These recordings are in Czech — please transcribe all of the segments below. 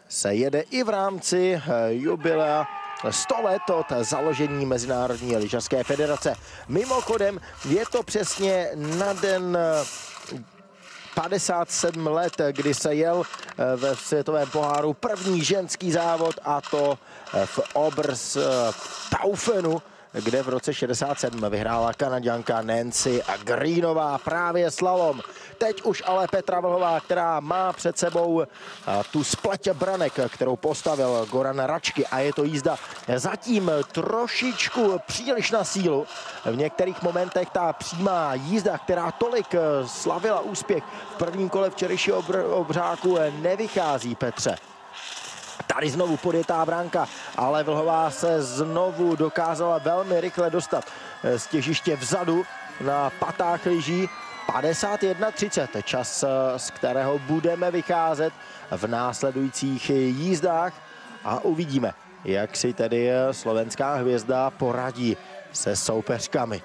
se jede i v rámci jubilea 100 let od založení Mezinárodní lyžařské federace. Mimochodem je to přesně na den 57 let, kdy se jel ve světovém poháru první ženský závod, a to v Oberstaufenu, kde v roce 67 vyhrála Kanaďanka Nancy Greenová právě slalom. Teď už ale Petra Vlhová, která má před sebou tu spleť branek, kterou postavil Goran Račky, a je to jízda zatím trošičku příliš na sílu. V některých momentech ta přímá jízda, která tolik slavila úspěch v prvním kole včerejšího obřáku, nevychází Petře. Tady znovu podjetá branka, ale Vlhová se znovu dokázala velmi rychle dostat z těžiště vzadu na patách lyží. 51:30, čas, z kterého budeme vycházet v následujících jízdách, a uvidíme, jak si tedy slovenská hvězda poradí se soupeřkami.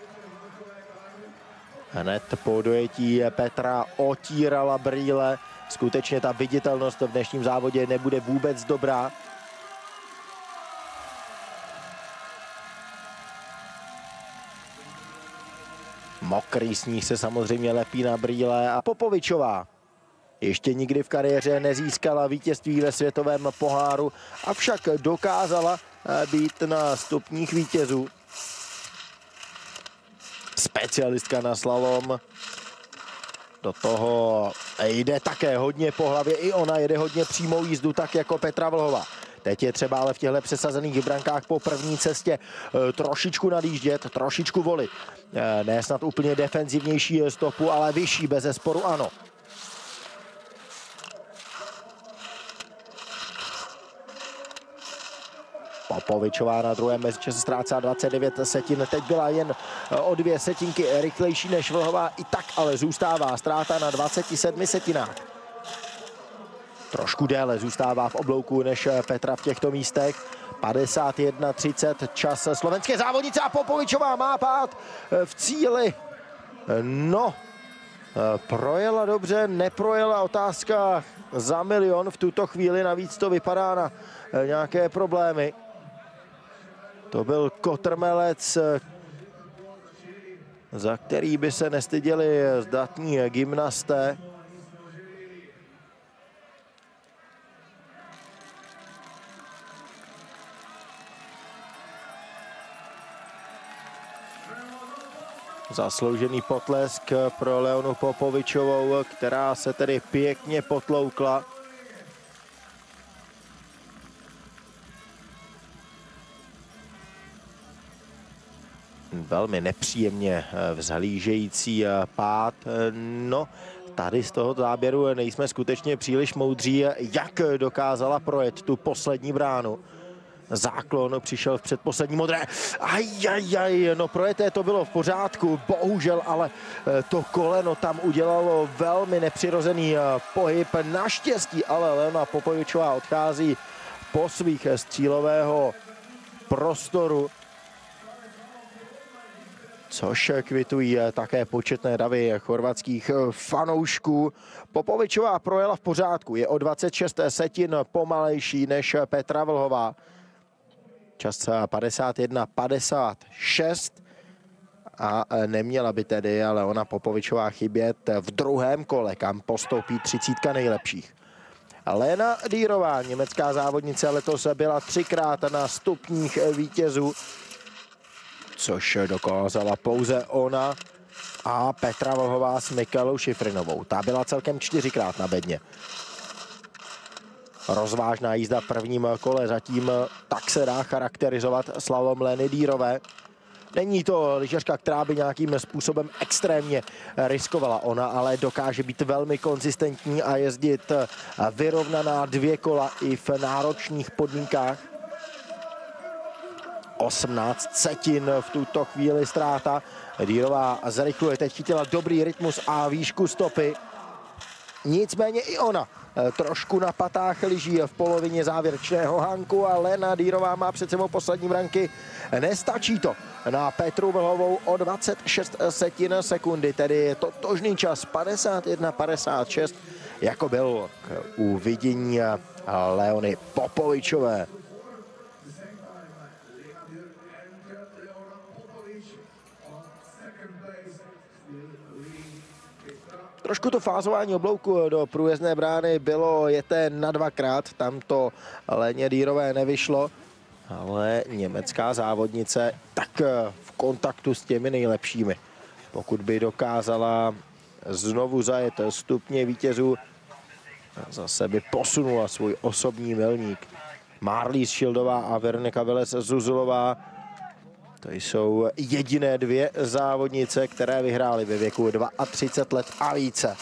Hned po dojetí Petra otírala brýle. Skutečně ta viditelnost v dnešním závodě nebude vůbec dobrá. Mokrý sníh se samozřejmě lepí na brýle a Popovičová ještě nikdy v kariéře nezískala vítězství ve světovém poháru, avšak dokázala být na stupních vítězů. Specialistka na slalom. Do toho jde také hodně po hlavě, i ona jede hodně přímou jízdu, tak jako Petra Vlhová. Teď je třeba ale v těchto přesazených brankách po první cestě trošičku nadjíždět, trošičku volit. Ne snad úplně defenzivnější stopu, ale vyšší, bezesporu ano. Popovičová na druhém mezičase ztrácá 29 setin, teď byla jen o 2 setinky rychlejší než Vlhová, i tak ale zůstává ztráta na 27 setinách. Trošku déle zůstává v oblouku než Petra v těchto místech. 51:30, čas slovenské závodnice, a Popovičová má pád v cíli. No, projela dobře, neprojela, otázka za milion v tuto chvíli, navíc to vypadá na nějaké problémy. To byl kotrmelec, za který by se nestyděli zdatní gymnasté. Zasloužený potlesk pro Leonu Popovičovou, která se tedy pěkně potloukla. Velmi nepříjemně vzhlížející pád. No, tady z toho záběru nejsme skutečně příliš moudří, jak dokázala projet tu poslední bránu. Záklon přišel v předposlední modré. No projeté to bylo v pořádku, bohužel, ale to koleno tam udělalo velmi nepřirozený pohyb. Naštěstí ale Leona Popovičová odchází po svých z cílového prostoru, což kvitují také početné davy chorvatských fanoušků. Popovičová projela v pořádku, je o 26 setin pomalejší než Petra Vlhová. Čas 51:56 a neměla by tedy Leona Popovičová chybět v druhém kole, kam postoupí 30 nejlepších. Lena Dýrová, německá závodnice, letos byla 3krát na stupních vítězů, což dokázala pouze ona, a Petra Vlhová s Mikalou Šifrinovou. Ta byla celkem 4krát na bedně. Rozvážná jízda v prvním kole, zatím tak se dá charakterizovat slalom Leny Dýrové. Není to lyžařka, která by nějakým způsobem extrémně riskovala. Ona ale dokáže být velmi konzistentní a jezdit vyrovnaná 2 kola i v náročných podmínkách. 18 setin v tuto chvíli ztráta. Dýrová zrychluje, teď chytila dobrý rytmus a výšku stopy. Nicméně i ona trošku na patách lyží v polovině závěrečného hanku, a Lena Dýrová má před sebou poslední branky. Nestačí to na Petru Vlhovou o 26 setin sekundy, tedy je totožný čas 51:56. jako byl u vidění Leony Popovičové. Trošku to fázování oblouku do průjezdné brány bylo jeté na dvakrát, tam to Léně Dýrové nevyšlo, ale německá závodnice tak v kontaktu s těmi nejlepšími. Pokud by dokázala znovu zajet stupně vítězů, zase by posunula svůj osobní milník. Marlies Šildová a Veronika Velez-Zuzulová, to jsou jediné dvě závodnice, které vyhrály ve věku 32 let a více.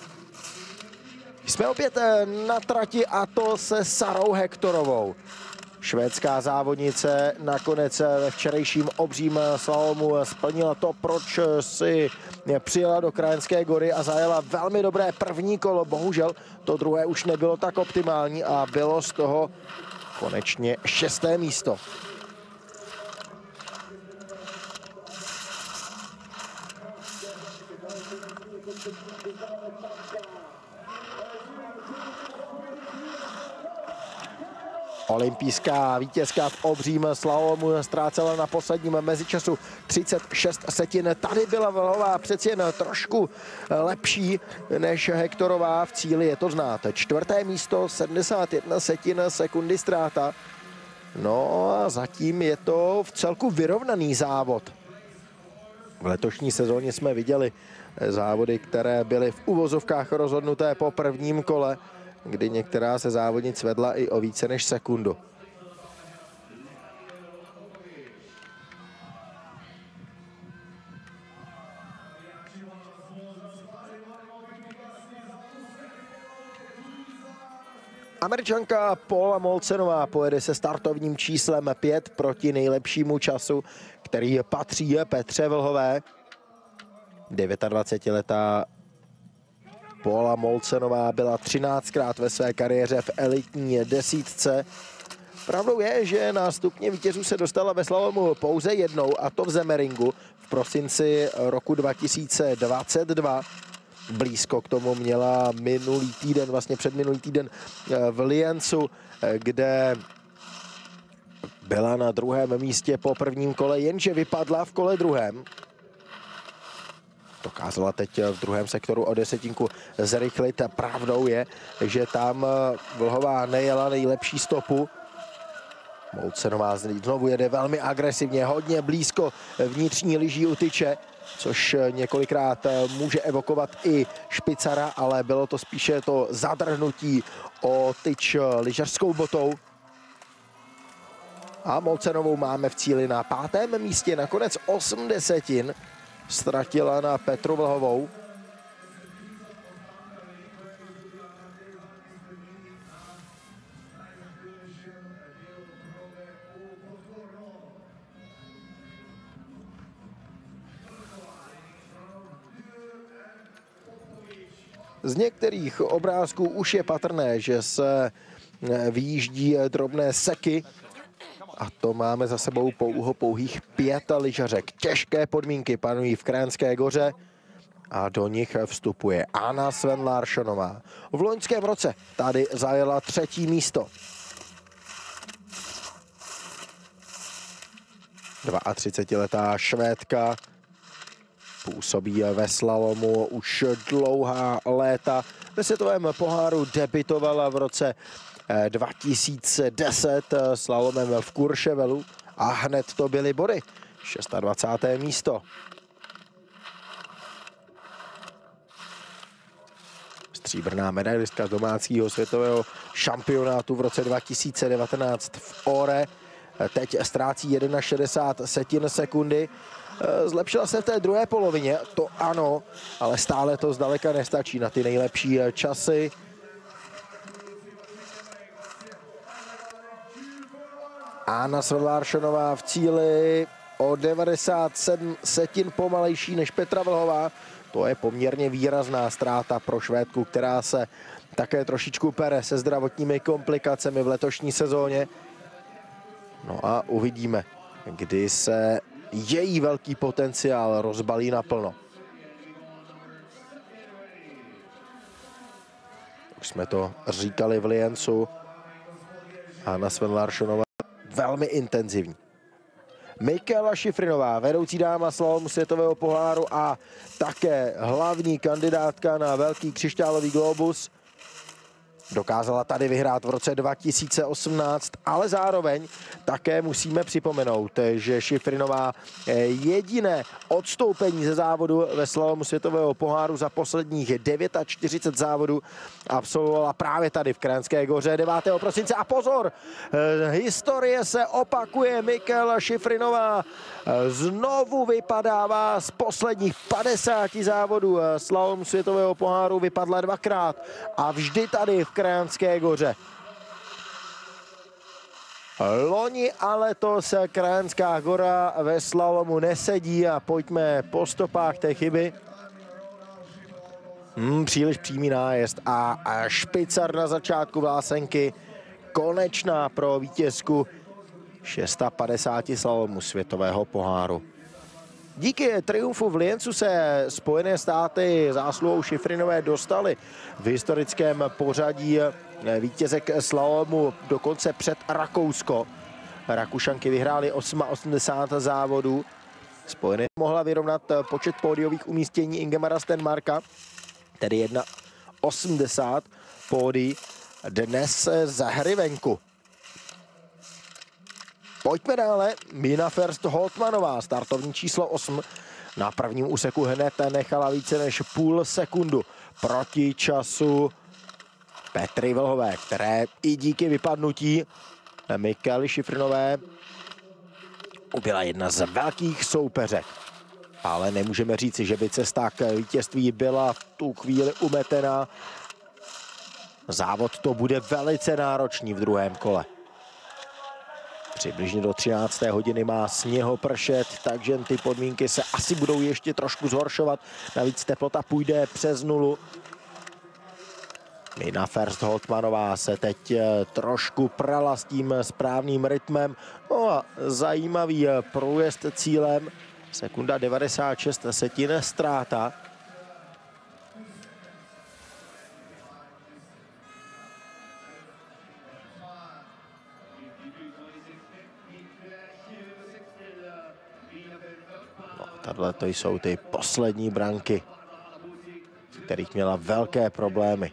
Jsme opět na trati, a to se Sarou Hektorovou. Švédská závodnice nakonec ve včerejším obřím slalomu splnila to, proč si přijela do Krajenské Gory a zajela velmi dobré první kolo. Bohužel to druhé už nebylo tak optimální a bylo z toho konečně 6. místo. Olympijská vítězka v obřím slalomu ztrácela na posledním mezičasu 36 setin. Tady byla Vlhová přeci jen trošku lepší než Hektorová, v cíli je to znát. 4. místo, 71 setin sekundy ztráta. No a zatím je to v celku vyrovnaný závod. V letošní sezóně jsme viděli závody, které byly v uvozovkách rozhodnuté po prvním kole, kdy některá se závodnic vedla i o více než sekundu. Američanka Paula Molcenová pojede se startovním číslem 5 proti nejlepšímu času, který patří Petře Vlhové. 29letá Paula Molcenová byla 13krát ve své kariéře v elitní desítce. Pravdou je, že na stupně vítězů se dostala ve slalomu pouze jednou, a to v Semmeringu v prosinci roku 2022. Blízko k tomu měla minulý týden, vlastně předminulý týden v Liencu, kde byla na druhém místě po prvním kole, jenže vypadla v kole druhém. Dokázala teď v druhém sektoru o desetinku zrychlit. Pravdou je, že tam Vlhová nejela nejlepší stopu. Molcenová znovu jede velmi agresivně, hodně blízko vnitřní lyží u tyče, což několikrát může evokovat i Špicara, ale bylo to spíše to zadrhnutí o tyč lyžařskou botou. A Molcenovou máme v cíli na 5. místě, nakonec 8 desetin ztratila na Petru Vlhovou. Z některých obrázků už je patrné, že se vyjíždí drobné seky, a to máme za sebou pouhých 5 lyžařek. Těžké podmínky panují v Krajenské Goře a do nich vstupuje Anna Sven Larssonová. V loňském roce tady zajela 3. místo. 32letá Švédka působí ve slalomu už dlouhá léta. Ve světovém poháru debitovala v roce 2010 slalomem v Courchevelu a hned to byly body. 26. místo. Stříbrná medailistka z domácího světového šampionátu v roce 2019 v Åre. Teď ztrácí 61 sekundy. Zlepšila se v té druhé polovině, to ano, ale stále to zdaleka nestačí na ty nejlepší časy. Anna Sven Larssonová v cíli o 97 setin pomalejší než Petra Vlhová. To je poměrně výrazná ztráta pro Švédku, která se také trošičku pere se zdravotními komplikacemi v letošní sezóně. No a uvidíme, kdy se její velký potenciál rozbalí naplno. Už jsme to říkali v Liencu. Anna Sven-Larssonová velmi intenzivní. Mikaela Šifrinová, vedoucí dáma slalomu světového poháru a také hlavní kandidátka na velký křišťálový globus. Dokázala tady vyhrát v roce 2018, ale zároveň také musíme připomenout, že Šifrinová jediné odstoupení ze závodu ve slalomu světového poháru za posledních 49 závodů absolvovala právě tady v Kranjské Goře 9. prosince. A pozor, historie se opakuje, Mikaela Šifrinová znovu vypadává z posledních 50 závodů slalomu světového poháru, vypadla dvakrát a vždy tady v Kranjské Goře. Loni a letos Krajanská Gora ve slalomu nesedí a pojďme po stopách té chyby. Příliš přímý nájezd a špicar na začátku vlásenky. Konečná pro vítězku 650 slalomu světového poháru. Díky triumfu v Liencu se Spojené státy zásluhou Šifrinové dostaly v historickém pořadí vítězek slalomu dokonce před Rakousko. Rakušanky vyhrály 88 závodů. Spojené mohla vyrovnat počet pódiových umístění Ingemara Stenmarka, tedy 81 pódií dnes za hry venku. Pojďme dále. Mina Ferst-Holtmanová, startovní číslo 8. Na prvním úseku hned nechala více než půl sekundu proti času Petry Vlhové, které i díky vypadnutí Mikaely Šifrinové byla jedna z velkých soupeřek. Ale nemůžeme říci, že by cesta k vítězství byla v tu chvíli umetená. Závod to bude velice náročný v druhém kole. Přibližně do 13. hodiny má sněhopršet, takže ty podmínky se asi budou ještě trošku zhoršovat. Navíc teplota půjde přes nulu. Mina Ferst-Holtmanová se teď trošku prala s tím správným rytmem. No a zajímavý průjezd cílem. Sekunda 96 setin ztráta. Tahle to jsou ty poslední branky, z kterých měla velké problémy.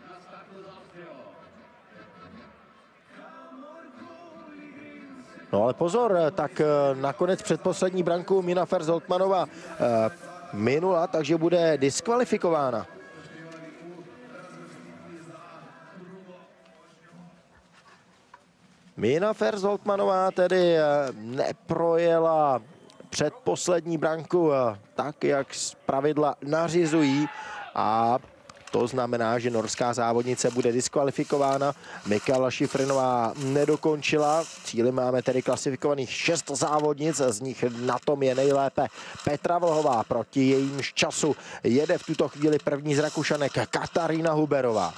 No ale pozor, tak nakonec předposlední branku Mina Ferst-Holtmanová minula, takže bude diskvalifikována. Mina Ferst-Holtmanová tedy neprojela předposlední branku tak, jak pravidla nařizují, a to znamená, že norská závodnice bude diskvalifikována. Mikaela Šifrinová nedokončila. V cíli máme tedy klasifikovaných 6 závodnic, z nich na tom je nejlépe Petra Vlhová, proti jejímž času jede v tuto chvíli první z Rakušanek Katarína Huberová.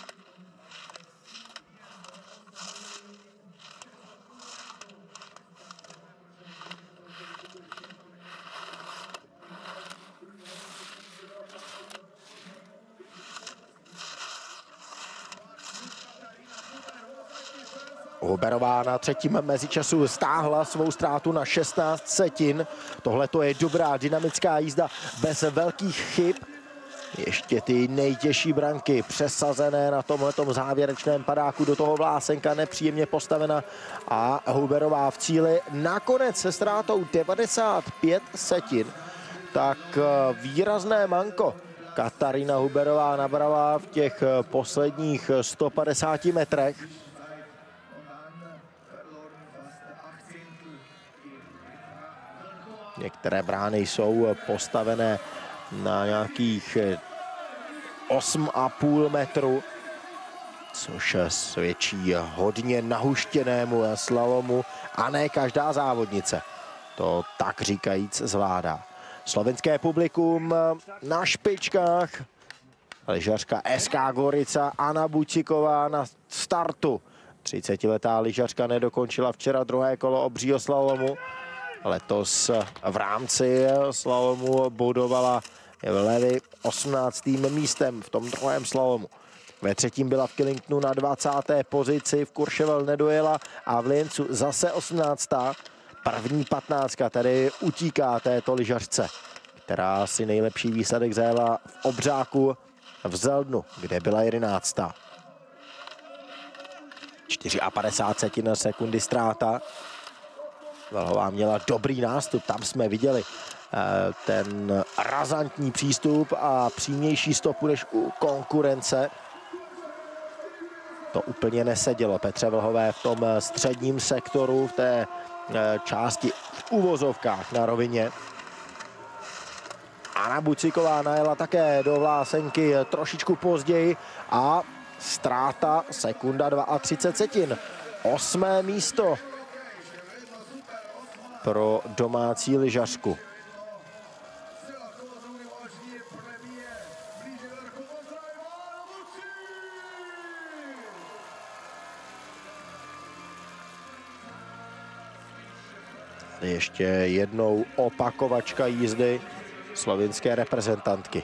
Huberová na třetím mezičasu stáhla svou ztrátu na 16 setin. Tohle to je dobrá dynamická jízda bez velkých chyb. Ještě ty nejtěžší branky přesazené na tomhletom závěrečném padáku, do toho vlásenka nepříjemně postavena a Huberová v cíli nakonec se ztrátou 95 setin. Tak výrazné manko Katarína Huberová nabrala v těch posledních 150 metrech. Některé brány jsou postavené na nějakých 8,5 metru, což svědčí hodně nahuštěnému slalomu a ne každá závodnice to tak říkajíc zvládá. Slovenské publikum na špičkách. Lyžařka SK Gorica Anna Buciková na startu. 30letá lyžařka nedokončila včera druhé kolo obřího slalomu. Letos v rámci slalomu bodovala v Levi 18. místem v tom druhém slalomu. Ve třetím byla v Killingtonu na 20. pozici, v Courchevel nedojela a v Lienzu zase 18. První 15 tedy utíká této lyžařce, která si nejlepší výsledek zajela v Obřáku v Zeldnu, kde byla 11. 54 sekundy ztráta. Vlhová měla dobrý nástup, tam jsme viděli ten razantní přístup a přímější stopu než u konkurence. To úplně nesedělo Petře Vlhové v tom středním sektoru, v té části v uvozovkách na rovině. Anna Buciková najela také do Vlásenky trošičku později a ztráta sekunda 32. 8. místo pro domácí lyžařku. Ještě jednou opakovačka jízdy slovinské reprezentantky.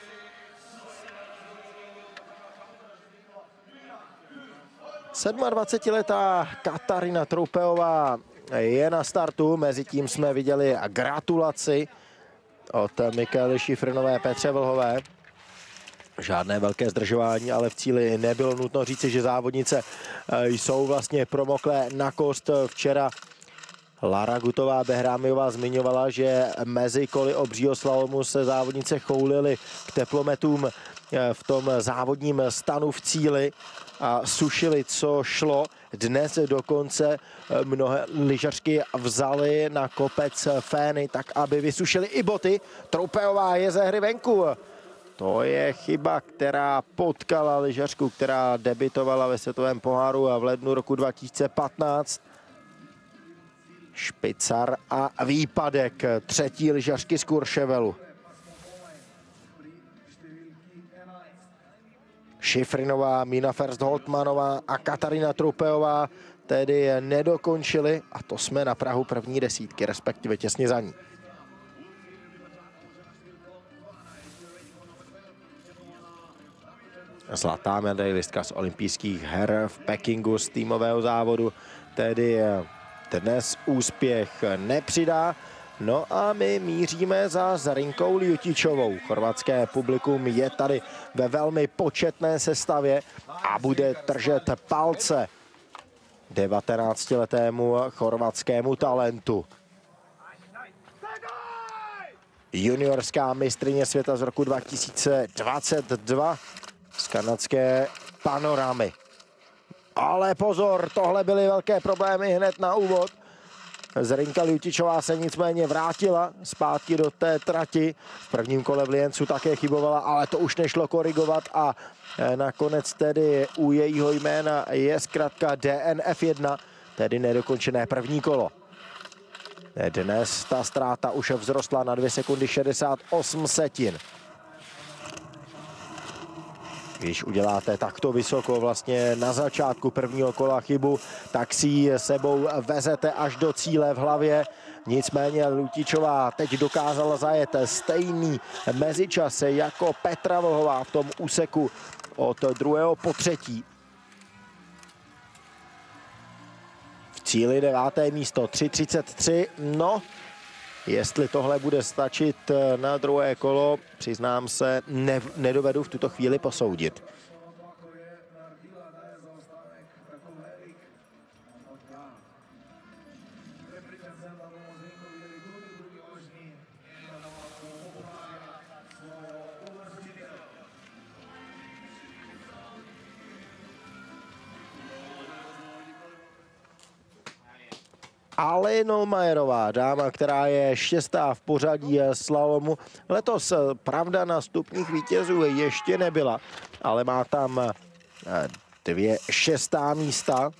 Sedmadvacetiletá Katarina Troupeová je na startu, mezitím jsme viděli gratulaci od Michaely Šifrinové Petře Vlhové. Žádné velké zdržování, ale v cíli nebylo nutno říci, že závodnice jsou vlastně promoklé na kost. Včera Lara Gutová-Behrámiová zmiňovala, že mezi koly obřího slalomu se závodnice choulily k teplometům v tom závodním stanu v cíli a sušili, co šlo. Dnes dokonce mnohé lyžařky vzaly na kopec fény, tak aby vysušili i boty. Troupeová je ze hry venku. To je chyba, která potkala lyžařku, která debitovala ve světovém poháru v lednu roku 2015. Špicar a výpadek třetí lyžařky z Courchevelu. Šifrinová, Mina Ferst-Holtmanová a Katarina Troupeová tedy nedokončili a to jsme na prahu první desítky, respektive těsně za ní. Zlatá medailistka z olympijských her v Pekingu z týmového závodu tedy dnes úspěch nepřidá. No a my míříme za Zrinkou Ljutičovou. Chorvatské publikum je tady ve velmi početné sestavě a bude držet palce 19letému chorvatskému talentu. Juniorská mistryně světa z roku 2022 z kanadské Panoramy. Ale pozor, tohle byly velké problémy hned na úvod. Zrinka Ljutičová se nicméně vrátila zpátky do té trati. V prvním kole v Lienzu také chybovala, ale to už nešlo korigovat a nakonec tedy u jejího jména je zkrátka DNF1, tedy nedokončené první kolo. Dnes ta ztráta už vzrostla na 2 sekundy 68 setin. Když uděláte takto vysoko vlastně na začátku prvního kola chybu, tak si ji sebou vezete až do cíle v hlavě. Nicméně Ljutičová teď dokázala zajet stejný mezičas jako Petra Vlhová v tom úseku od 2. po 3. V cíli 9. místo 3:33. No, jestli tohle bude stačit na druhé kolo, přiznám se, nedovedu v tuto chvíli posoudit. Alena Olmajerová, dáma, která je 6. v pořadí slalomu. Letos, pravda, na stupních vítězů ještě nebyla, ale má tam 2 6. místa.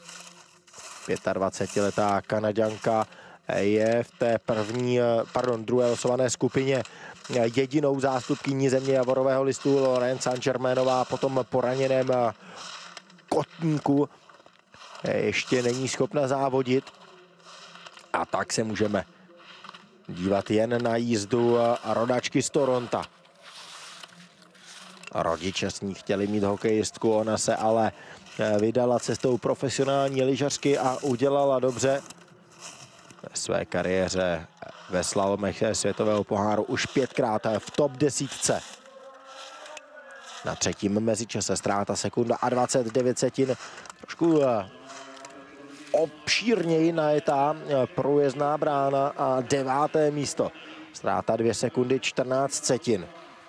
25letá Kanaďanka je v té druhé losované skupině jedinou zástupkyní země Javorového listu. Laurence Saint-Germainová po tom poraněném kotníku ještě není schopna závodit. A tak se můžeme dívat jen na jízdu rodačky z Toronta. Rodiče s ní chtěli mít hokejistku, ona se ale vydala cestou profesionální lyžařky a udělala dobře. Ve své kariéře ve slalomech světového poháru už 5krát v top 10. Na třetím mezičase ztráta sekunda a 29 setin. Trošku obšírněji najetá průjezdná brána a 9. místo. Ztráta 2 sekundy 14 setin.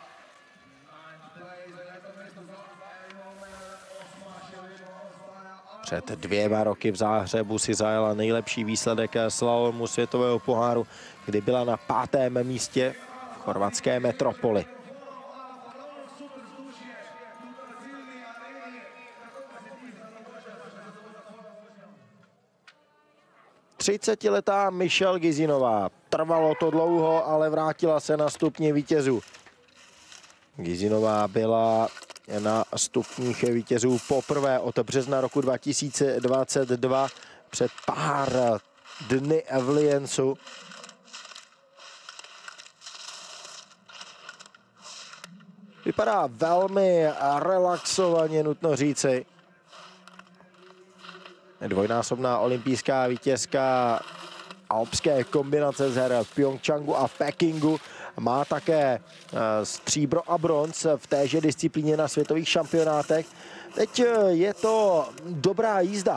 Před 2 roky v Záhřebu si zajela nejlepší výsledek slalomu světového poháru, kdy byla na 5. místě v chorvatské metropoli. 30letá Michelle Gizinová. Trvalo to dlouho, ale vrátila se na stupně vítězů. Gizinová byla na stupních vítězů poprvé od března roku 2022 před pár dny v Liencu. Vypadá velmi relaxovaně, nutno říci. Dvojnásobná olympijská vítězka alpské kombinace z her v Pyeongchangu a v Pekingu. Má také stříbro a bronz v téže disciplíně na světových šampionátech. Teď je to dobrá jízda.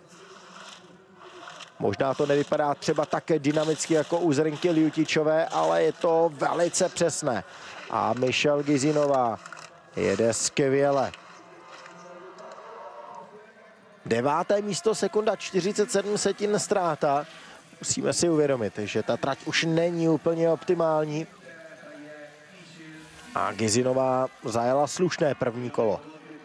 Možná to nevypadá třeba tak dynamicky jako u Zrinky Ljutičové, ale je to velice přesné. A Michelle Gizinová jede skvěle. 9. místo, sekunda 47 setin ztráta. Musíme si uvědomit, že ta trať už není úplně optimální. A Gizinová zajela slušné první kolo.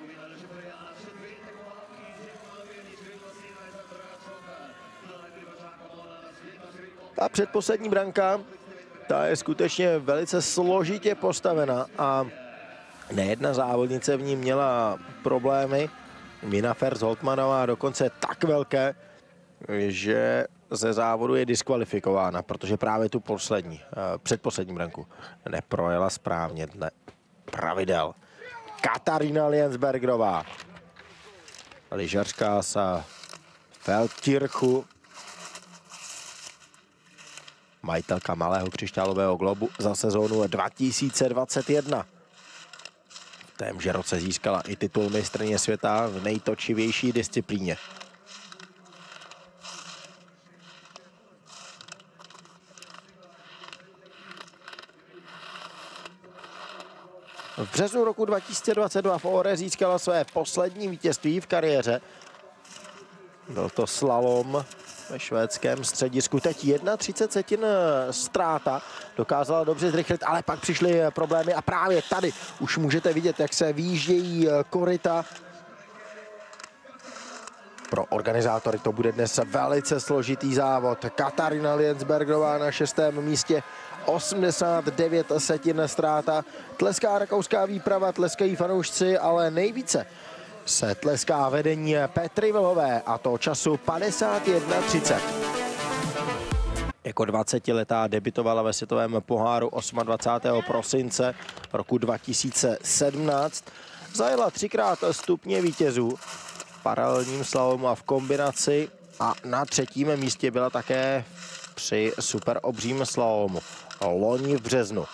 A předposlední branka, ta je skutečně velice složitě postavena a nejedna závodnice v ní měla problémy. Mina Fers-Holtmanová dokonce tak velké, že ze závodu je diskvalifikována, protože právě tu předposlední branku neprojela správně dle pravidel. Katarina Liensbergerová, lyžařka z Feldkirchu, majitelka malého křišťálového globu za sezónu 2021. V témže roce získala i titul mistryně světa v nejtočivější disciplíně. V březnu roku 2022 v Åre získala své poslední vítězství v kariéře. Byl to slalom ve švédském středisku. Teď 31 setin ztráta. Dokázala dobře zrychlit, ale pak přišly problémy a právě tady už můžete vidět, jak se výjíždějí koryta. Pro organizátory to bude dnes velice složitý závod. Katarina Liensbergerová na 6. místě, 89 setin ztráta. Tleská rakouská výprava, tleskají fanoušci, ale nejvíce se tleská vedení Petry Vlhové, a to času 51:30. Jako 20letá debutovala ve světovém poháru 28. prosince roku 2017. Zajela 3krát stupně vítězů v paralelním slalomu a v kombinaci a na 3. místě byla také při superobřím slalomu loni v březnu.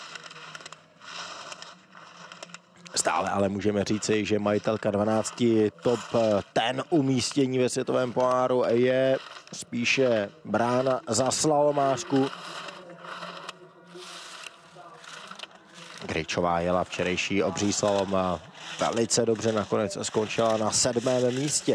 Stále ale můžeme říci, že majitelka 12 top 10 umístění ve světovém poháru je spíše brána za slalomářku. Gryčová jela včerejší obří slalom a velice dobře, nakonec skončila na 7. místě.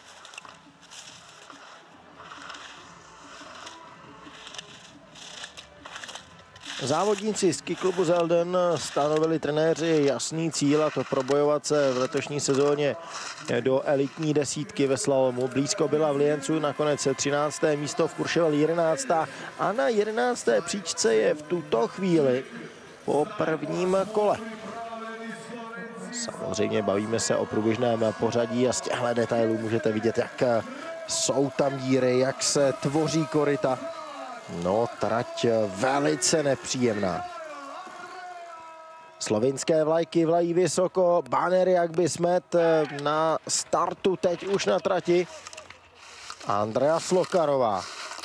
Závodníci z skiklubu Zelden stanovili trenéři jasný cíl, a to probojovat se v letošní sezóně do elitní desítky ve slalomu. Blízko byla v Liencu, nakonec 13. místo, v Courchevel 11. a na 11. příčce je v tuto chvíli po prvním kole. Samozřejmě bavíme se o průběžném pořadí a z těchto detailů můžete vidět, jak jsou tam díry, jak se tvoří koryta. No, trať velice nepříjemná. Slovinské vlajky vlají vysoko, banery jak by smet na startu, teď už na trati. Andrea Slokarová.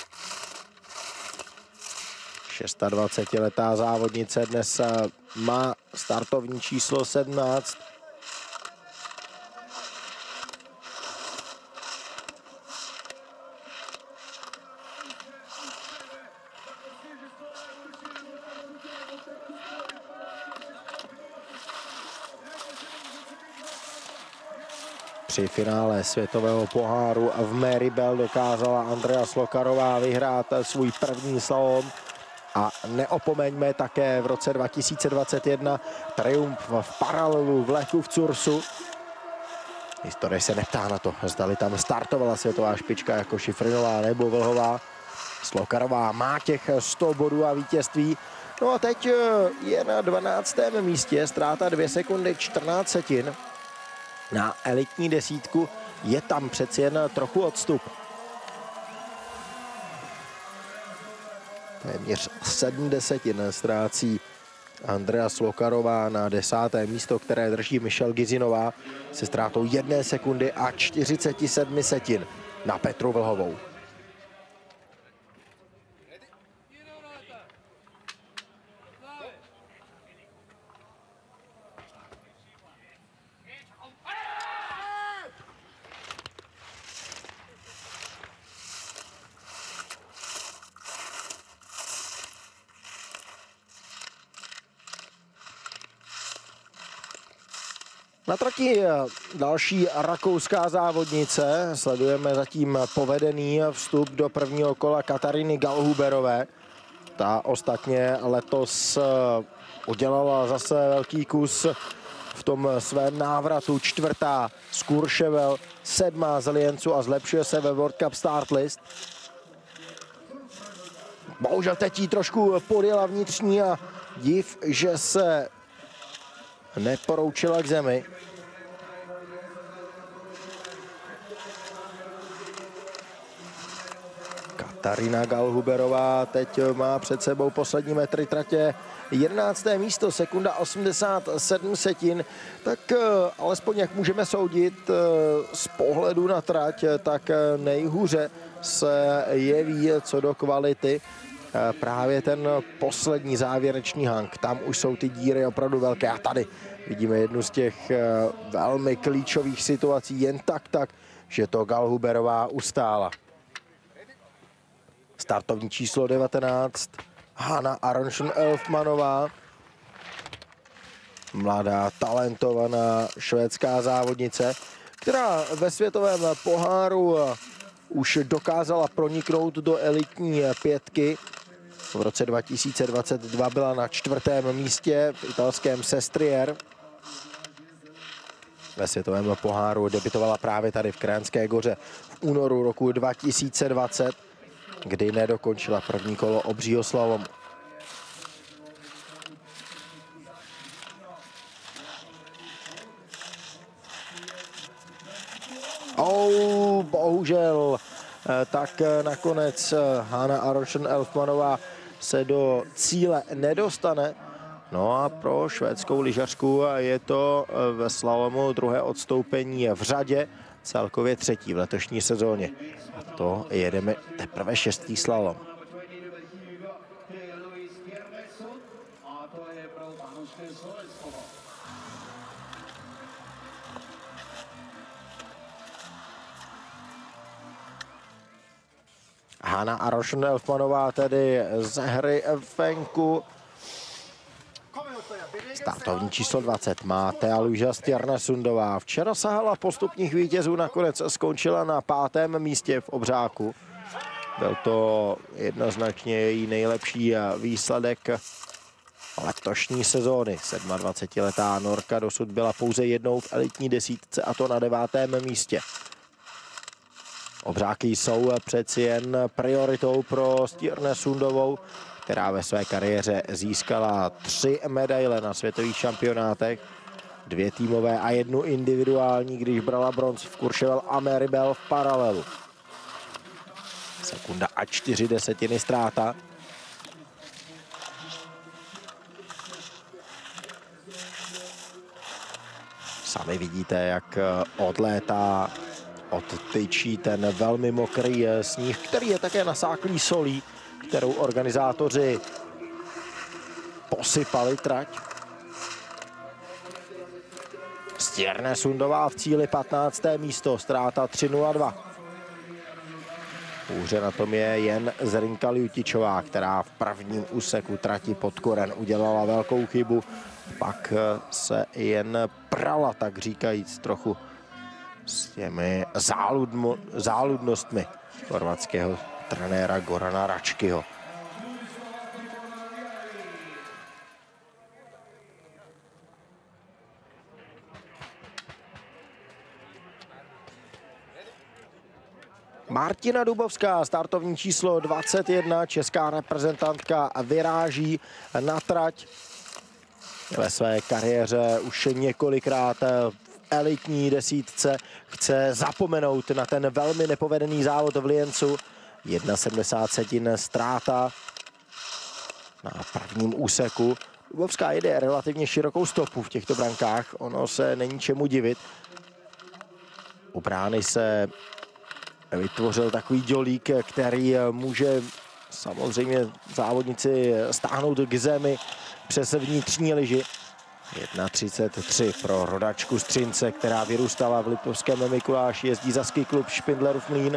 26letá závodnice dnes má startovní číslo 17. Při finále světového poháru v Maribel dokázala Andrea Slokarová vyhrát svůj první slalom. A neopomeňme také v roce 2021 triumf v paralelu v Lechu v Cursu. Historie se neptá na to, zdali tam startovala světová špička jako Šifrinová nebo Vlhová. Slokarová má těch 100 bodů a vítězství. No a teď je na 12. místě, ztráta 2 sekundy 14 setin. Na elitní desítku je tam přeci jen trochu odstup. Téměř 7 desetin ztrácí Andrea Slokarová na 10. místo, které drží Michelle Gizinová se ztrátou 1 sekundy a 47 setin na Petru Vlhovou. Na trati další rakouská závodnice. Sledujeme zatím povedený vstup do prvního kola Katariny Galhuberové. Ta ostatně letos udělala zase velký kus v tom svém návratu. 4. z Courchevel, 7. z Liencu a zlepšuje se ve World Cup Start List. Bohužel teď jí trošku podjela vnitřní a div, že se neporoučila k zemi. Katarina Galhuberová teď má před sebou poslední metry tratě. 11. místo, sekunda 87 setin. Tak alespoň jak můžeme soudit z pohledu na trať, tak nejhůře se jeví co do kvality právě ten poslední závěrečný hang. Tam už jsou ty díry opravdu velké a tady vidíme jednu z těch velmi klíčových situací jen tak, že to Galhuberová ustála. Startovní číslo 19, Hanna Aronsson-Elfmanová. Mladá, talentovaná švédská závodnice, která ve světovém poháru už dokázala proniknout do elitní pětky. V roce 2022 byla na 4. místě v italském Sestriere. Ve světovém poháru debitovala právě tady v Kranské Goře v únoru roku 2020, kdy nedokončila první kolo obřího slalomu. Bohužel, tak nakonec Hanna Aronsson-Elfmanová se do cíle nedostane. No a pro švédskou lyžařku je to ve slalomu druhé odstoupení v řadě, celkově 3. v letošní sezóně. A to jedeme teprve 6. slalom. Hanna Aronsson-Elfmanová tedy z hry venku. Startovní číslo 20 má Thea-Luisa Stjarnesundová. Včera sahala postupních vítězů, nakonec skončila na 5. místě v obřáku. Byl to jednoznačně její nejlepší výsledek letošní sezóny. 27letá Norka dosud byla pouze jednou v elitní desítce, a to na 9. místě. Obřáky jsou přeci jen prioritou pro Stjarnesundovou, která ve své kariéře získala 3 medaile na světových šampionátech, 2 týmové a 1 individuální, když brala bronz v Courchevel a Maribel v paralelu. Sekunda a 4 desetiny ztráta. Sami vidíte, jak odlétá od tyčí ten velmi mokrý sníh, který je také nasáklý solí, kterou organizátoři posypali trať. Stěrné Sundová v cíli 15. místo, ztráta 3:02. Hůře na tom je jen Zrinka Ljutičová, která v prvním úseku trati pod koren udělala velkou chybu. Pak se jen prala, tak říkajíc, trochu s těmi záludnostmi chorvatského trenéra Gorana Račkyho. Martina Dubovská, startovní číslo 21, česká reprezentantka, vyráží na trať. Ve své kariéře už několikrát v elitní desítce chce zapomenout na ten velmi nepovedený závod v Liencu. 1,70 ztráta na prvním úseku. Dubovská jede relativně širokou stopu v těchto brankách, ono se není čemu divit. U brány se vytvořil takový dělík, který může samozřejmě závodníci stáhnout k zemi přes vnitřní lyži. 1,33 pro rodačku z Třince, která vyrůstala v Liptovském Mikuláši, jezdí za ski klub Špindlerův Mlýn.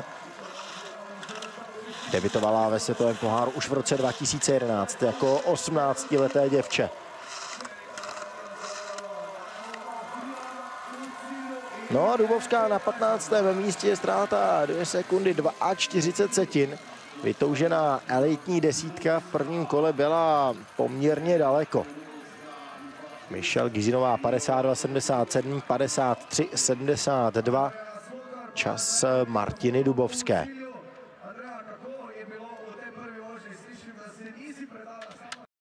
Debutovala ve světovém poháru už v roce 2011 jako 18leté děvče. No a Dubovská na 15. místě, ztráta 2 sekundy 42. Vytoužená elitní desítka v prvním kole byla poměrně daleko. Michelle Gizinová 52,77, 53,72. Čas Martiny Dubovské.